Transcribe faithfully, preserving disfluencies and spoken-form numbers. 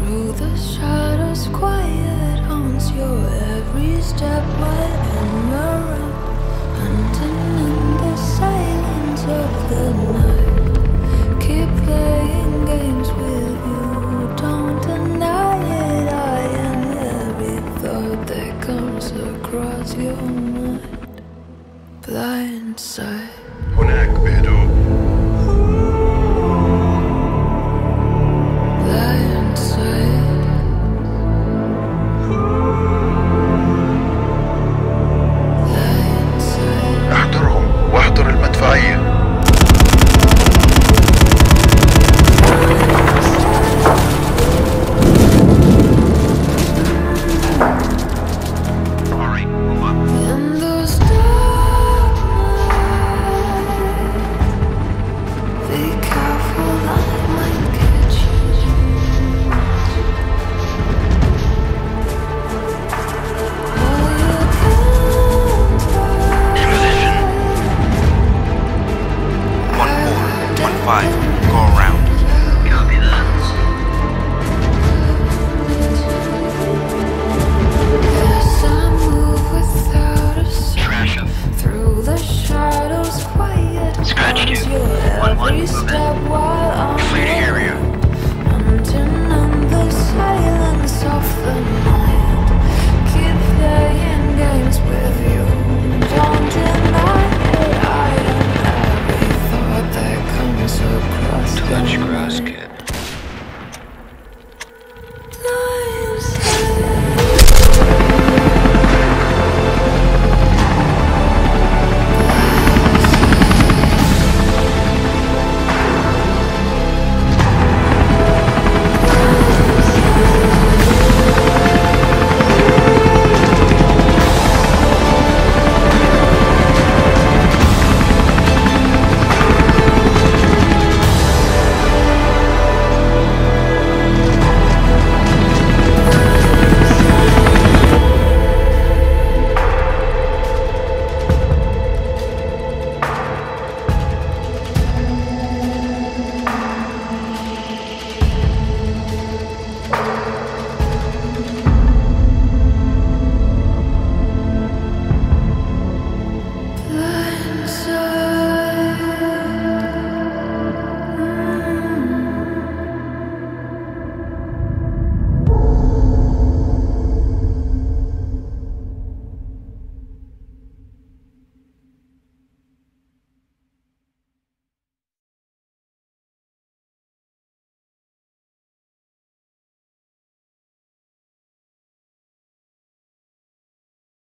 Through the shadows, quiet haunts your every step while I'm around, hunting in the silence of the night. Keep playing games with you, don't deny it. I am every thought that comes across your mind. Blind side. هناك بهدوء. Blind side. Blind side. احضرهم واحضر المدفعية. In those dark nights, be careful, I might catch you. Oh, you can't hide. Transition. One four, one five, go around. Copy that. Yes, I move without a sound. Trash him. Through the shadows, quiet Scratched you. haunts your One, one, every move in. step while I'm Clear the area. hunting in the silence of the night. Keep playing games with you, don't deny it. I am every thought that comes across Touch your grass, mind. kid.